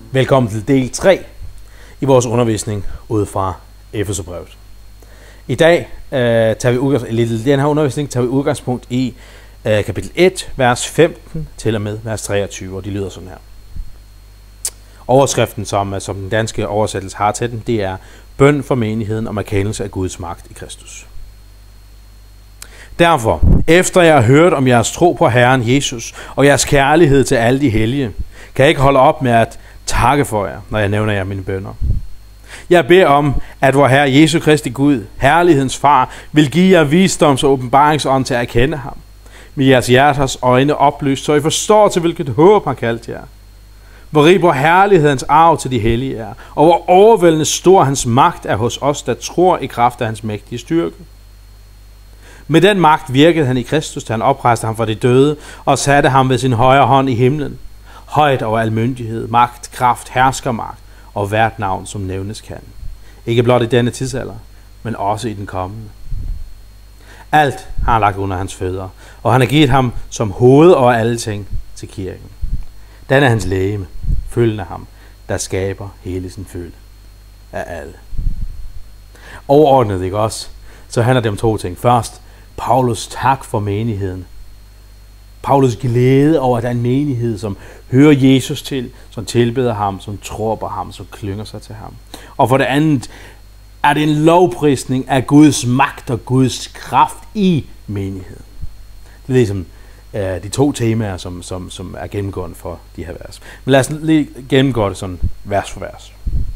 Velkommen til del 3 i vores undervisning ud fra Efeserbrevet. I dag tager den her undervisning tager vi udgangspunkt i kapitel 1, vers 15 til og med vers 23, og de lyder sådan her. Overskriften, som den danske oversættelse har til den, det er bøn for menigheden om erkendelse af Guds magt i Kristus. Derfor, efter jeg har hørt om jeres tro på Herren Jesus og jeres kærlighed til alle de hellige, kan jeg ikke holde op med at takke for jer, når jeg nævner jer mine bønner. Jeg beder om, at vor Herre Jesu Kristi Gud, herlighedens far, vil give jer visdoms- og åbenbaringsånd til at erkende ham. Med jeres hjerters øjne oplyst, så I forstår til hvilket håb han kaldt jer. Hvor rig vor herlighedens arv til de hellige er, og hvor overvældende stor hans magt er hos os, der tror i kraft af hans mægtige styrke. Med den magt virkede han i Kristus, da han oprejste ham fra de døde, og satte ham ved sin højre hånd i himlen. Højt over al myndighed, magt, kraft, herskermagt og hvert navn, som nævnes kan. Ikke blot i denne tidsalder, men også i den kommende. Alt har han lagt under hans fødder, og han har givet ham som hoved over alle ting til kirken. Den er hans legeme, følgen af ham, der skaber hele sin følge af alle. Overordnet, ikke også? Så handler det om to ting. Først, Paulus tak for menigheden. Paulus glæde over, at der er en menighed, som hører Jesus til, som tilbeder ham, som tror på ham, som klynger sig til ham. Og for det andet er det en lovprisning af Guds magt og Guds kraft i menigheden. Det er ligesom de to temaer, som er gennemgående for de her vers. Men lad os lige gennemgå det sådan vers for vers.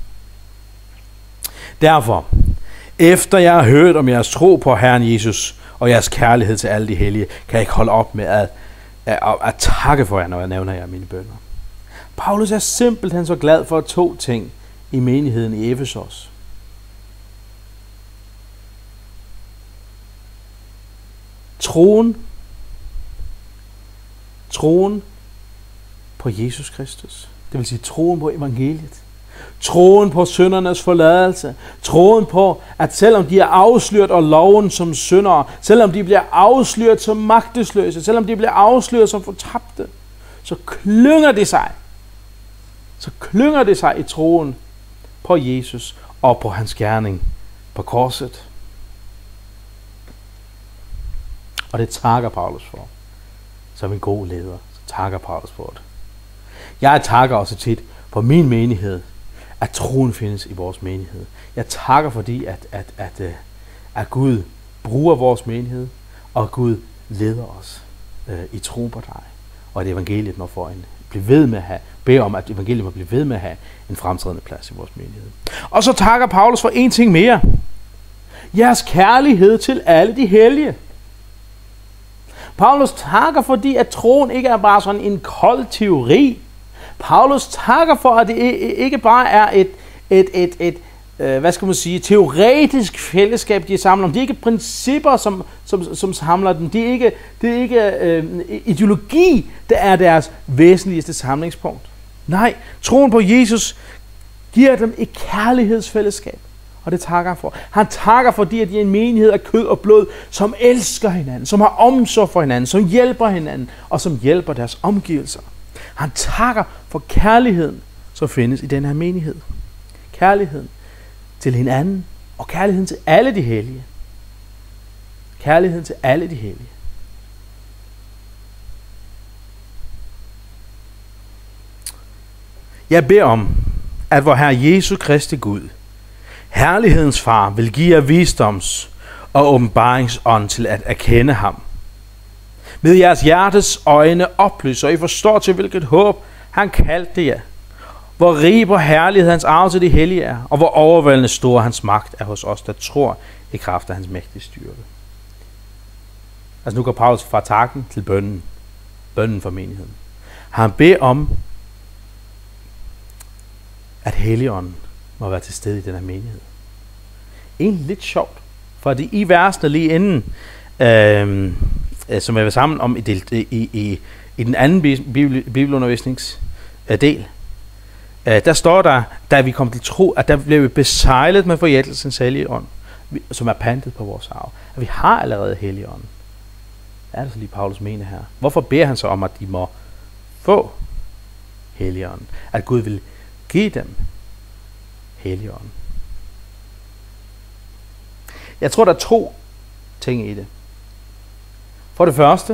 Derfor, efter jeg har hørt om jeres tro på Herren Jesus og jeres kærlighed til alle de hellige, kan jeg ikke holde op med at takke for jer, når jeg nævner jer mine bønner. Paulus er simpelthen så glad for to ting i menigheden i Efesos. Troen på Jesus Kristus. Det vil sige troen på evangeliet. Troen på syndernes forladelse. Troen på, at selvom de er afsløret af loven som syndere, selvom de bliver afsløret som magtesløse, selvom de bliver afsløret som fortabte, så klynger de sig i troen på Jesus og på hans gerning på korset. Og det takker Paulus for. Som en god leder, så takker Paulus for det. Jeg takker også tit for min menighed, at troen findes i vores menighed. Jeg takker fordi, at Gud bruger vores menighed, og Gud leder os i tro på dig. Og at evangeliet må få bede om, at evangeliet må blive ved med at have en fremtrædende plads i vores menighed. Og så takker Paulus for en ting mere. Jeres kærlighed til alle de hellige. Paulus takker fordi, at troen ikke er bare sådan en kold teori. Paulus takker for, at det ikke bare er et teoretisk fællesskab, de samler om. Det er ikke principper, som samler dem. Det er ikke ideologi, der er deres væsentligste samlingspunkt. Nej, troen på Jesus giver dem et kærlighedsfællesskab. Og det takker han for. Han takker fordi, at de er en menighed af kød og blod, som elsker hinanden, som har omsorg for hinanden, som hjælper hinanden, og som hjælper deres omgivelser. Han takker for kærligheden, som findes i den her menighed. Kærligheden til hinanden, og kærligheden til alle de hellige. Kærligheden til alle de hellige. Jeg beder om, at vor Herre Jesu Kristi Gud, herlighedens far, vil give jer visdoms- og åbenbaringsånd til at erkende ham. Med jeres hjertes øjne oplyser, og I forstår til hvilket håb han kaldte jer. Hvor rig på herlighed hans arv til de hellige er, og hvor overvældende stor hans magt er hos os, der tror i kraft af hans mægtige styrke. Altså nu går Paulus fra takken til bønnen. Bønnen for menigheden. Han beder om, at Helligånden må være til stede i den her menighed. Egentlig lidt sjovt, for det i versene lige inden, som jeg var sammen om i den anden bibelundervisningsdel, der står der, da vi kom til tro, at der blev vi besejlet med forjættelsens hellige ånd, som er pantet på vores arv. At vi har allerede Helligånden. Hvad er det så lige Paulus mener her? Hvorfor beder han så om, at de må få Helligånden? At Gud vil give dem Helligånden. Jeg tror, der er 2 ting i det. For det første,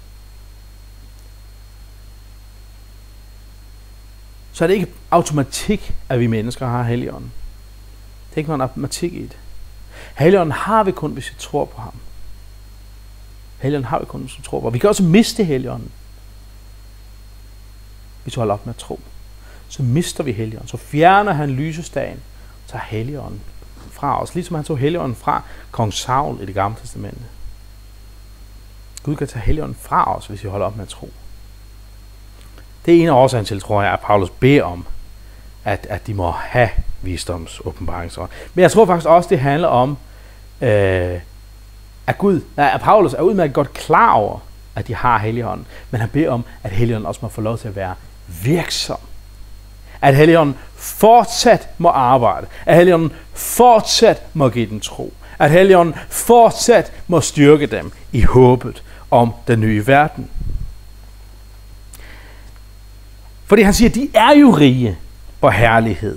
så er det ikke automatik, at vi mennesker har Helligånden. Det er ikke nogen automatik i det. Helligånden har vi kun, hvis vi tror på ham. Helligånden har vi kun, hvis vi tror på ham. Vi kan også miste Helligånden. Hvis vi holder op med at tro, så mister vi Helligånden. Så fjerner han lysestagen, og tager Helligånden fra os. Ligesom han tog Helligånden fra kong Saul i det gamle testamente. Gud kan tage Helligånden fra os, hvis vi holder op med at tro. Det er en af årsagen til, tror jeg, at Paulus beder om, at de må have visdoms åbenbaringsånd. Men jeg tror faktisk også, det handler om, at Paulus er udmærket godt klar over, at de har Helligånden. Men han beder om, at Helligånden også må få lov til at være virksom. At Helligånden fortsat må arbejde. At Helligånden fortsat må give dem tro. At Helligånden fortsat må styrke dem i håbet om den nye verden. Fordi han siger, at de er jo rige på herlighed.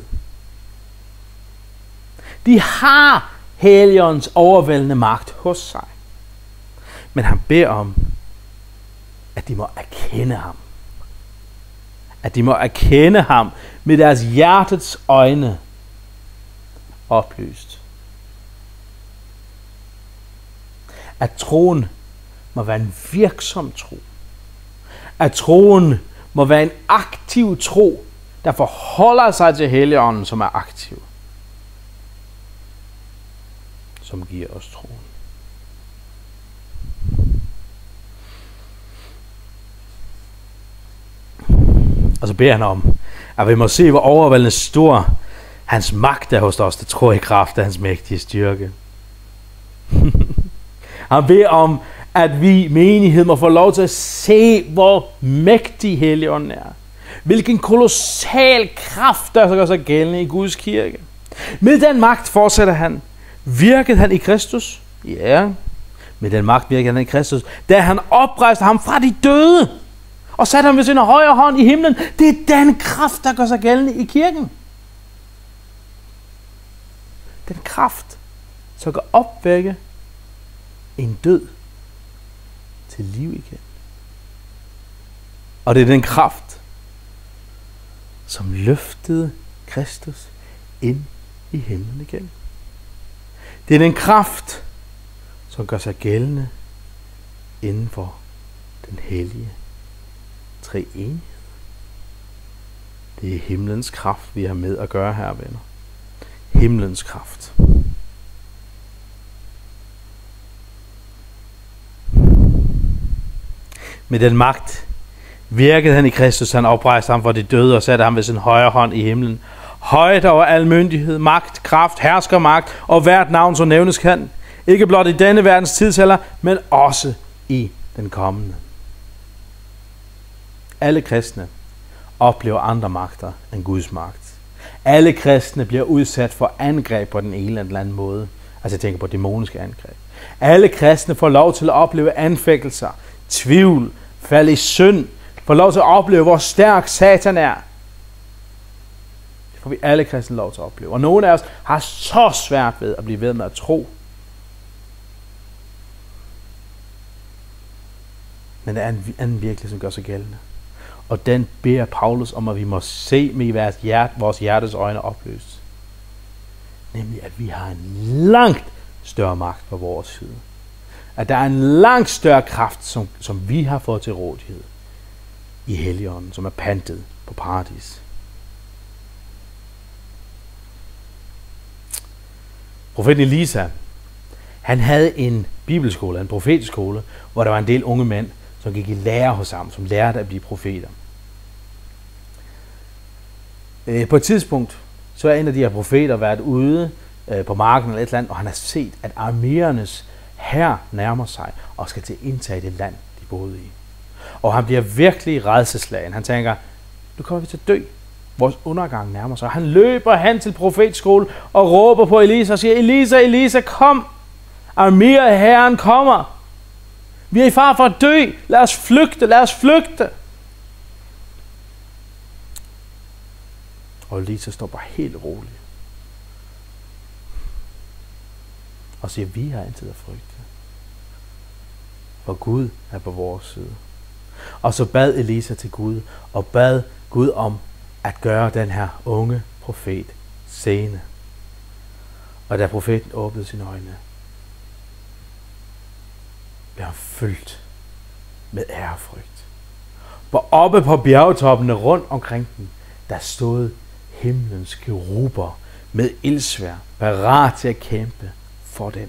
De har Helligåndens overvældende magt hos sig. Men han beder om, at de må erkende ham. At de må erkende ham med deres hjertets øjne oplyst. At troen må være en virksom tro. At troen må være en aktiv tro, der forholder sig til Helligånden, som er aktiv. Som giver os troen. Og så beder han om, at vi må se, hvor overvældende stor hans magt er hos os, der tror i kraft af hans mægtige styrke. Han beder om, at vi menighed må få lov til at se, hvor mægtig Helligånden er. Hvilken kolossal kraft, der gør sig gældende i Guds kirke. Med den magt fortsætter han. Virkede han i Kristus? Ja. Med den magt virkede han i Kristus, da han oprejste ham fra de døde og satte ham ved sin højre hånd i himlen. Det er den kraft, der gør sig gældende i kirken. Den kraft, som kan opvække en død til liv igen. Og det er den kraft, som løftede Kristus ind i himlen igen. Det er den kraft, som gør sig gældende inden for den hellige treenighed. Det er himlens kraft, vi har med at gøre her, venner. Himlens kraft. Med den magt virkede han i Kristus, han oprejste ham fra de døde og satte ham ved sin højre hånd i himlen. Højt over al myndighed, magt, kraft, herskermagt og hvert navn, som nævnes kan. Ikke blot i denne verdens tidsalder, men også i den kommende. Alle kristne oplever andre magter end Guds magt. Alle kristne bliver udsat for angreb på den ene eller anden måde. Altså jeg tænker på dæmoniske angreb. Alle kristne får lov til at opleve anfægtelser, tvivl, falde i synd, får lov til at opleve, hvor stærk Satan er. Det får vi alle kristne lov til at opleve. Og nogle af os har så svært ved at blive ved med at tro. Men der er en anden virkelighed, som gør sig gældende. Og den beder Paulus om, at vi må se med vores hjertes øjne opløst. Nemlig, at vi har en langt større magt på vores side. At der er en langt større kraft, som vi har fået til rådighed i Helligånden, som er pantet på paradis. Profeten Elisa, han havde en bibelskole, en profetisk skole, hvor der var en del unge mænd, som gik i lære hos ham, som lærte at blive profeter. På et tidspunkt, så er en af de her profeter været ude på marken eller et eller andet, og han har set, at arameernes hær nærmer sig og skal til at indtage det land, de boede i. Og han bliver virkelig rædselsslagen. Han tænker, nu kommer vi til at dø. Vores undergang nærmer sig. Han løber hen til profetskole og råber på Elisa og siger, Elisa, Elisa, kom! Arameerherren kommer! Vi er i fare for at dø! Lad os flygte, lad os flygte! Og Elisa står bare helt rolig. Og siger, vi har intet at frygte. For Gud er på vores side. Og så bad Elisa til Gud, og bad Gud om at gøre den her unge profet seende. Og da profeten åbnede sine øjne, blev han fyldt med ærefrygt. For oppe på bjergetoppene rundt omkring den, der stod himlens keruber med ildsværd, parat til at kæmpe for dem.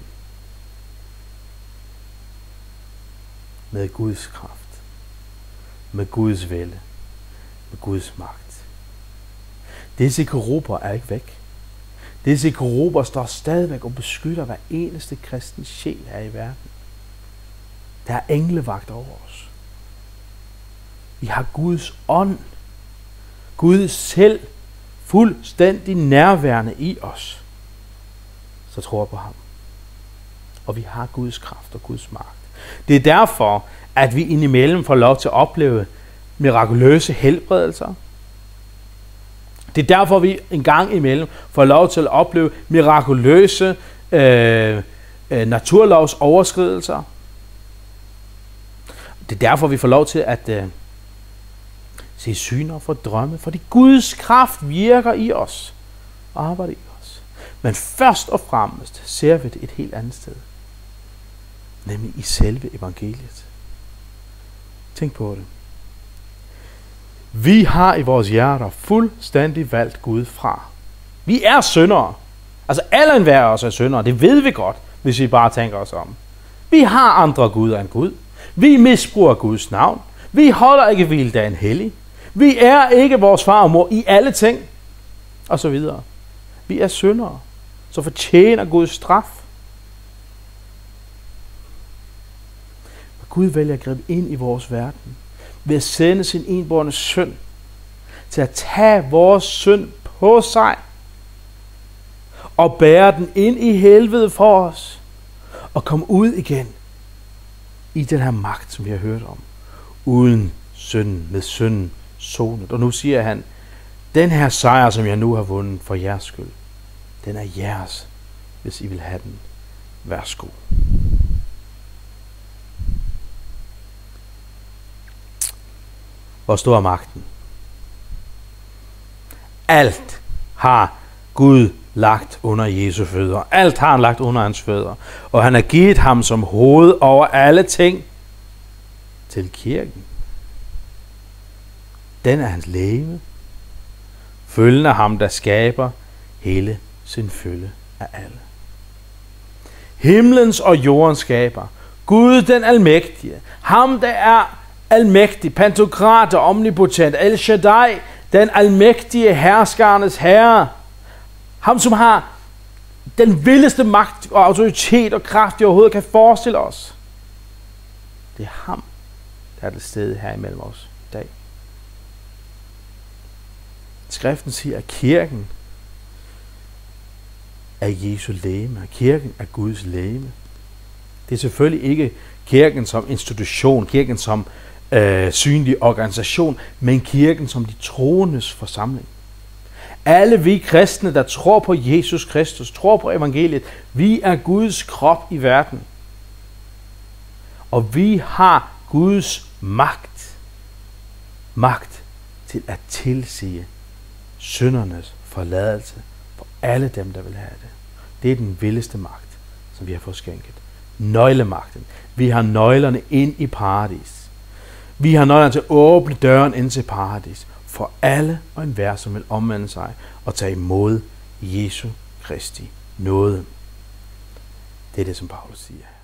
Med Guds kraft, med Guds vælde, med Guds magt. Disse keruber er ikke væk. Disse keruber står stadigvæk og beskytter hver eneste kristen sjæl her i verden. Der er englevagt over os. Vi har Guds ånd. Gud selv fuldstændig nærværende i os. Så tror på ham. Og vi har Guds kraft og Guds magt. Det er derfor, at vi indimellem får lov til at opleve mirakuløse helbredelser. Det er derfor, vi en gang imellem får lov til at opleve mirakuløse naturlovs overskridelser. Det er derfor, vi får lov til at se syner for drømme, fordi Guds kraft virker i os og arbejder i os. Men først og fremmest ser vi det et helt andet sted, nemlig i selve evangeliet. Tænk på det. Vi har i vores hjerter fuldstændig valgt Gud fra. Vi er syndere. Altså alle enhver af os er syndere. Det ved vi godt, hvis vi bare tænker os om. Vi har andre guder end Gud. Vi misbruger Guds navn. Vi holder ikke hviledagen hellig. Vi er ikke vores far og mor i alle ting. Og så videre. Vi er syndere, så fortjener Guds straf. Men Gud vælger at gribe ind i vores verden ved at sende sin enbårne søn til at tage vores synd på sig og bære den ind i helvede for os og komme ud igen i den her magt, som vi har hørt om, uden synden, med synden sonet. Og nu siger han, den her sejr, som jeg nu har vundet for jeres skyld, den er jeres, hvis I vil have den. Værsgo. Hvor stor er magten? Alt har Gud lagt under Jesu fødder. Alt har han lagt under hans fødder. Og han har givet ham som hoved over alle ting til kirken. Den er hans legeme. Følgen af ham, der skaber hele sin følge af alle. Himlens og jordens skaber. Gud den almægtige. Ham, der er almægtig, pantokrat og omnipotent. El Shaddai, den almægtige herskernes herre. Ham, som har den vildeste magt og autoritet og kraft, vi overhovedet kan forestille os. Det er ham, der er til stede her imellem os i dag. Skriften siger, at kirken er Jesu legeme. Kirken er Guds legeme. Det er selvfølgelig ikke kirken som institution, kirken som synlig organisation, men kirken som de troendes forsamling. Alle vi kristne, der tror på Jesus Kristus, tror på evangeliet, vi er Guds krop i verden. Og vi har Guds magt. Magt til at tilsige syndernes forladelse for alle dem, der vil have det. Det er den vildeste magt, som vi har fået skænket. Nøglemagten. Vi har nøglerne ind i paradis. Vi har nøglerne til at åbne døren ind til paradis for alle og enhver, som vil omvende sig og tage imod Jesu Kristi nåde. Det er det, som Paulus siger.